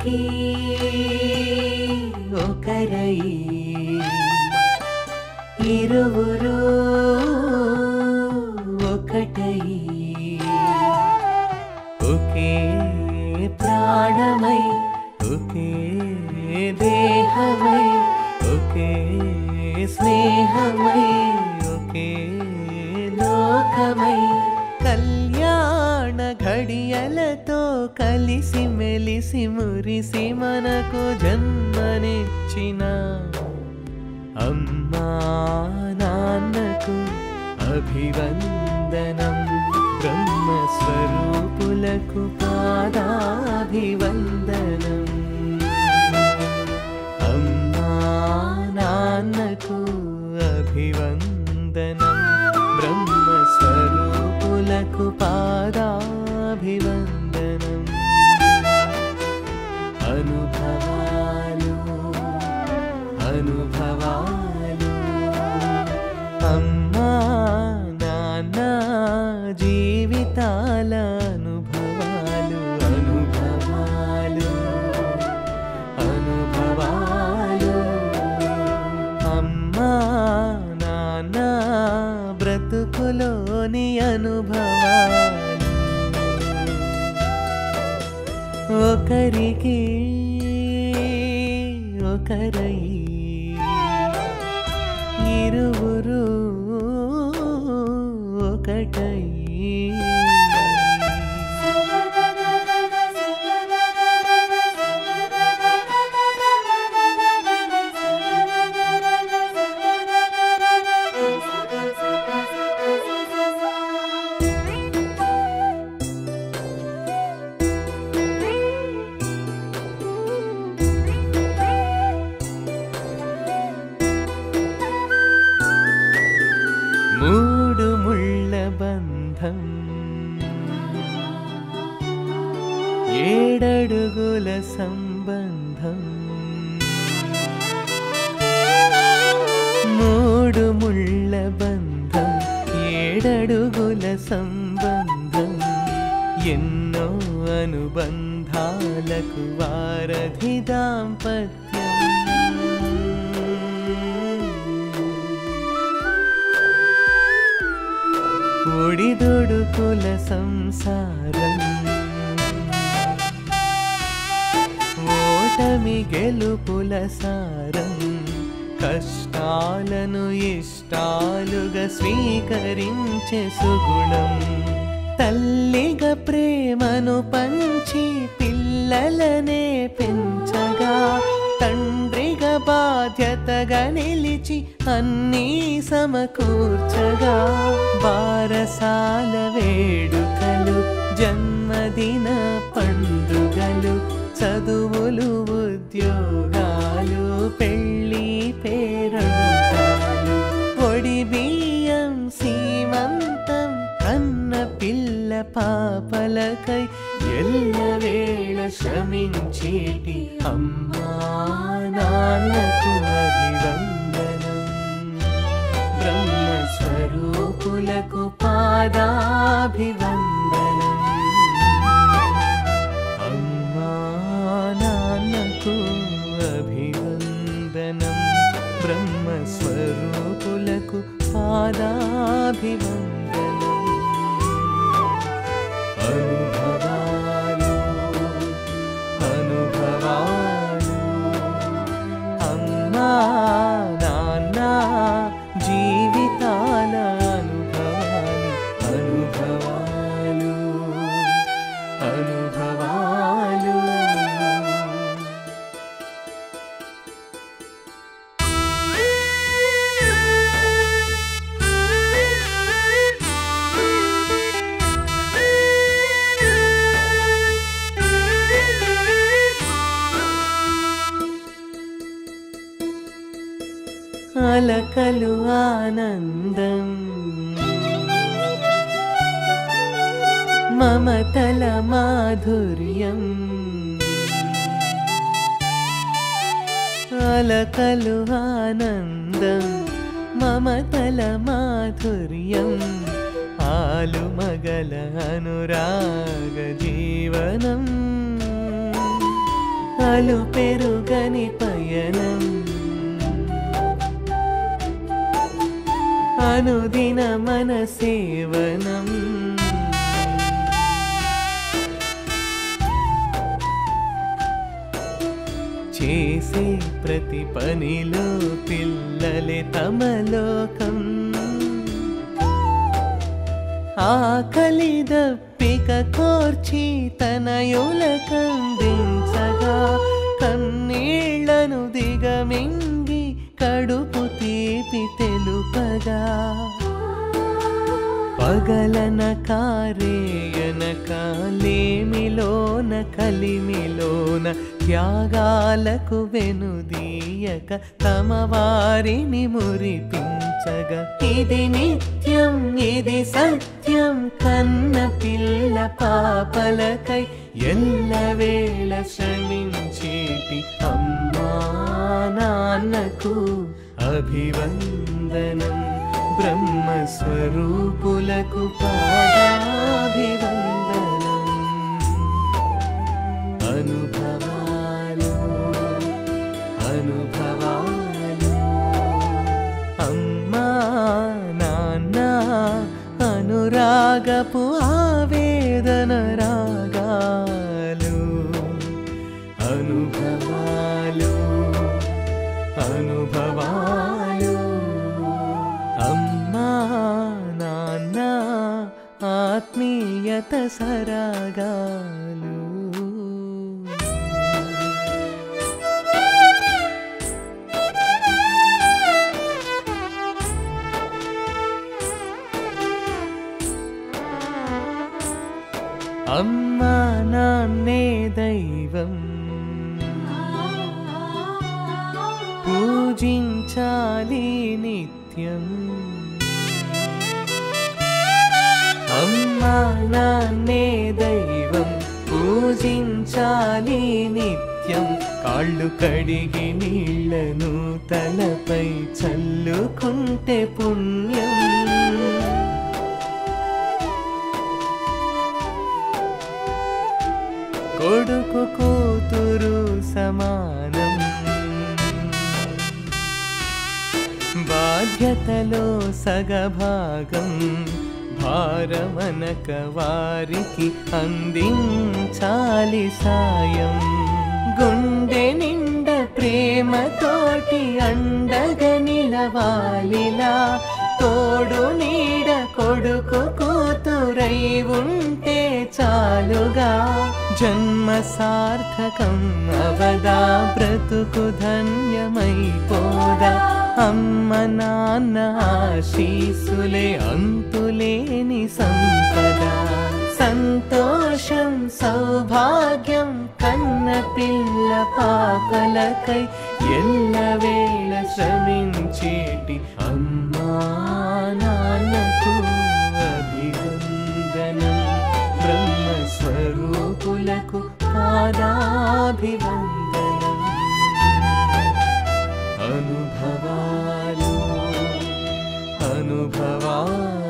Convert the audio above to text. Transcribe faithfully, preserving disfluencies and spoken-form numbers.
ఒకరికి ఒకరై ఇరువురు ఒకటై ఒకే ప్రాణమై ఒకే దేహమై ఒకే స్నేహమై ఒకే లోకమై కళ్యాణ ఘడియలతో కలిసి మెలిసి మురిసి మనకు జన్మనిచ్చిన అమ్మా నాన్నకు అభివందనం బ్రహ్మస్వరూపులకు పాదాభివందనం అమ్మా నాన్నకు అభివందనం బ్రహ్మస్వరూపులకు పాదాభివందనం అనుభవాలు అనుభవాలు అమ్మా నాన్న జీవితాల అనుభవాలు అనుభవాలు అనుభవాలు అమ్మా నాన్న బ్రతుకులోని అనుభవాలు ఒకరికి ఒకరై ఇరువురు ఒకటై మూడు ముళ్ళ బంధం ఏడడుగుల సంబంధం మూడు ముళ్ళ బంధం ఏడడుగుల సంబంధం ఎన్నో అనుబంధాలకు వారధి దాంపత్యం ఒడిదుడుకుల సంసారం ఓటమి గెలుపుల సారం కష్టాలను ఇష్టాలుగా స్వీకరించే సుగుణం తల్లిగా ప్రేమను పంచి పిల్లలనే పెంచగా తండ్రిగా బాధ్యతగా నిలిచి అన్నీ సమకూర్చగా బారసాల వేడుకలు జన్మదిన పండుగలు చదువులు ఉద్యోగాలు పెళ్ళి పేరంటాలు ఒడి బియ్యం సీమంతం కన్న పిల్ల పాపలకై ఎల్లవేళ శ్రమించేటి అమ్మా నాన్నకు అభివందనం బ్రహ్మస్వరూపులకు పాదాభివందనం అమ్మా నాన్నకు అభివందనం బ్రహ్మస్వరూపులకు పాదాభివందనం అనుభవాలు అనుభవాలు అమ్మా నాన్న జీవితాల అనుభవాలు అనుభవాలు అనుభవాలు అలకలు ఆనందం మమతల మాధుర్యం అలకలు ఆనందం మమతల మాధుర్యం ఆలు మగల అనురాగ జీవనం అలు పెరుగని పయనం అనుదిన మన సేవనం చేసే ప్రతి పనిలో పిల్లలే తమ లోకం ఆకలి దప్పిక కోర్చి తనయులకందించగా కన్నీళ్లను దిగమింగి కడుపు తీపి తెలుపగా పగలనక రేయనక లేమిలోన కలిమిలోన త్యాగాలకు వెనుదీయక తమ వారిని మురిపించగా ఇది నిత్యం ఇది సత్యం కన్న పిల్ల పాపలకై ఎల్లవేళ శ్రమించేటి అమ్మా నాన్నకు అభివందనం బ్రహ్మస్వరూపులకు పాదాభివందనం అనుభవాలు అనుభవాలు అమ్మా నాన్న అనురాగపు ఆవేదన రాగాలు అనుభవాలు అనుభవాలు అమ్మా నాన్న ఆత్మీయత సరాగాలు అమ్మా నాన్నే దైవం పూజించాలి నిత్యం అమ్మా నాన్నే దైవం పూజించాలి నిత్యం కాళ్ళు కడిగి నీళ్లను తలపై చల్లుకుంటే పుణ్యం కొడుకు కూతురు సమానం బాధ్యతలో సగభాగం భారమనక వారికి అందించాలి సాయం గుండె నిండ ప్రేమతోటి అండగా నిలవాలిలా తోడు నీడ కొడుకు కూతురై ఉంటే చాలుగా జన్మ సార్థకం అవదా బ్రతుకు ధన్యమైపోదా అమ్మ నాన్న ఆశీసులే అంతులేని సంపద సంతోషం సౌభాగ్యం కన్న పిల్ల పాపలకై ఎల్లవేళ శ్రమించేటి అమ్మా నాన్నకు అభివందనం బ్రహ్మస్వరూపులకు పాదాభివందనం అనుభవాలు అనుభవాలు